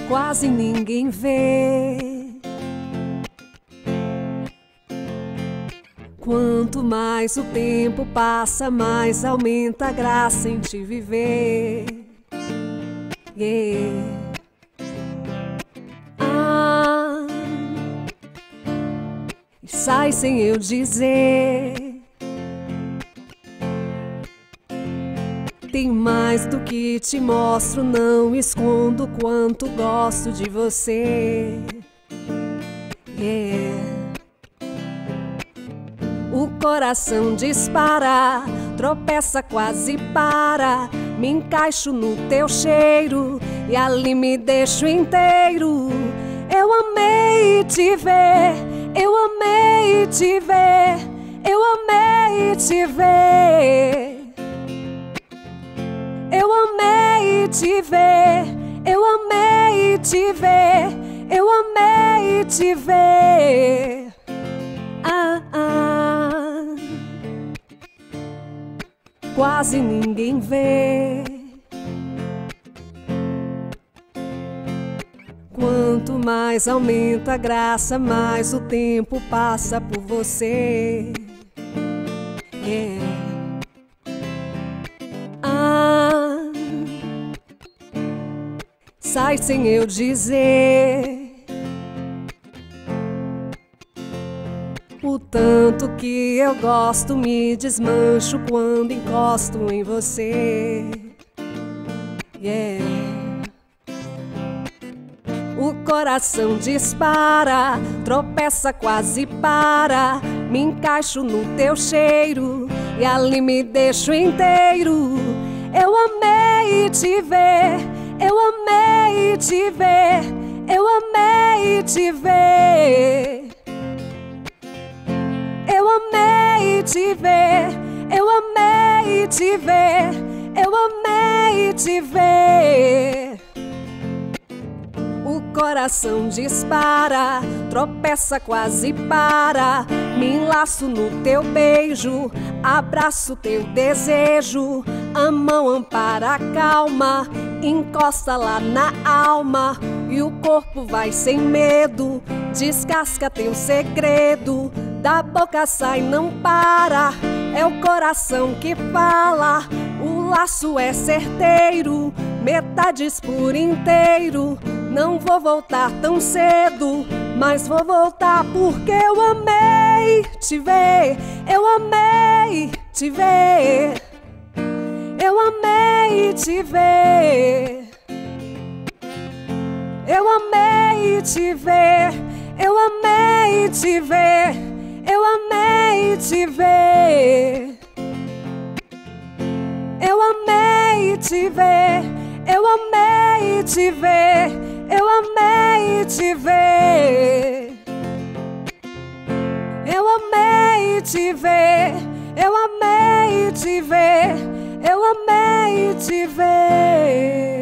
quase ninguém vê. Quanto mais o tempo passa, mais aumenta a graça em te viver. Yeah. E sai sem eu dizer. Tem mais do que te mostro, não escondo quanto gosto de você. Yeah. O coração dispara, tropeça, quase para. Me encaixo no teu cheiro e ali me deixo inteiro. Eu amei te ver, eu amei te ver, eu amei te ver. Eu amei te ver, eu amei te ver, eu amei te ver. Quase ninguém vê. Quanto mais aumenta a graça, mais o tempo passa por você. Yeah. Sai sem eu dizer. O tanto que eu gosto, me desmancho quando encosto em você. Yeah. O coração dispara, tropeça, quase para. Me encaixo no teu cheiro e ali me deixo inteiro. Eu amei te ver, eu amei te ver, eu amei te ver. Eu amei te ver, eu amei te ver, eu amei te ver. O coração dispara, tropeça, quase para. Me enlaço no teu beijo, abraço teu desejo. A mão ampara, calma, encosta lá na alma. E o corpo vai sem medo, descasca teu segredo. Da boca sai, não para, é o coração que fala. O laço é certeiro, metades por inteiro. Não vou voltar tão cedo, mas vou voltar porque eu amei te ver. Eu amei te ver, eu amei te ver. Eu amei te ver, eu amei te ver, eu amei te ver. Eu amei te ver, eu amei te ver, eu amei te ver. Eu amei te ver, eu amei te ver, eu amei te ver.